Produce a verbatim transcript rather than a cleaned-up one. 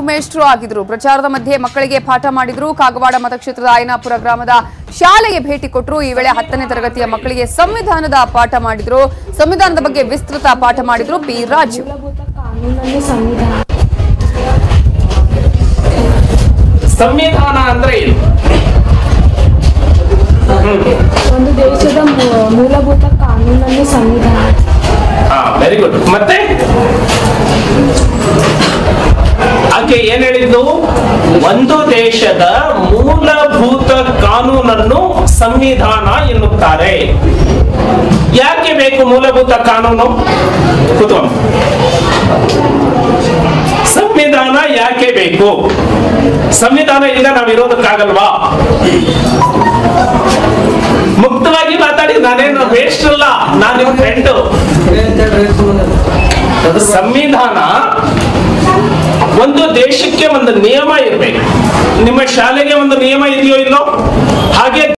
ಮೇಷ್ಟ್ರು ಆಗಿದ್ರು. ಪ್ರಚಾರದ ಮಧ್ಯೆ ಮಕ್ಕಳಿಗೆ ಪಾಠ ಮಾಡಿದ್ರು. ಕಾಗವಾಡ ಮತಕ್ಷೇತ್ರದ ಆಯನಾಪುರ ಗ್ರಾಮದ ಶಾಲೆಗೆ ಭೇಟಿ ಕೊಟ್ಟರು. ಈ ವೇಳೆ ಹತ್ತನೇ ತರಗತಿಯ ಮಕ್ಕಳಿಗೆ ಸಂವಿಧಾನದ ಪಾಠ ಮಾಡಿದ್ರು. ಸಂವಿಧಾನದ ಬಗ್ಗೆ ವಿಸ್ತೃತ ಪಾಠ ಮಾಡಿದ್ರು ಪಿ ರಾಜು. ಸಂವಿಧಾನ ಅಂದ್ರೆ ಏನು? ಒಂದು ದೇಶದ ಮೂಲಭೂತ ಕಾನೂನನ್ನು ಸಂವಿಧಾನ. ಹಾ, ವೆರಿ ಗುಡ್. ಮತ್ತೆ ಆಕೆ ಏನ್ ಹೇಳಿದ್ದು? ಒಂದು ದೇಶದ ಮೂಲಭೂತ ಕಾನೂನನ್ನು ಸಂವಿಧಾನ ಎನ್ನುತ್ತಾರೆ. ಯಾಕೆ ಬೇಕು ಮೂಲಭೂತ ಕಾನೂನು? ಕೂತ್ಕೊಂಡು. ಸಂವಿಧಾನ ಯಾಕೆ ಬೇಕು? ಸಂವಿಧಾನ ಈಗ ನಾವಿರೋದಕ್ಕಾಗಲ್ವಾ? ಮುಕ್ತವಾಗಿ ಮಾತಾಡಿ. ನಾನೇನು ವೇಸ್ಟ್ ಅಲ್ಲ, ನಾನು ನಿಮ್ಮ ಫ್ರೆಂಡ್. ಸಂವಿಧಾನ ಒಂದು ದೇಶಕ್ಕೆ ಒಂದು ನಿಯಮ ಇರಬೇಕು. ನಿಮ್ಮ ಶಾಲೆಗೆ ಒಂದು ನಿಯಮ ಇದೆಯೋ ಇಲ್ಲೋ ಹಾಗೆ